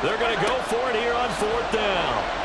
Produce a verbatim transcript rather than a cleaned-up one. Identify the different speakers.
Speaker 1: They're going to go for it here on fourth down.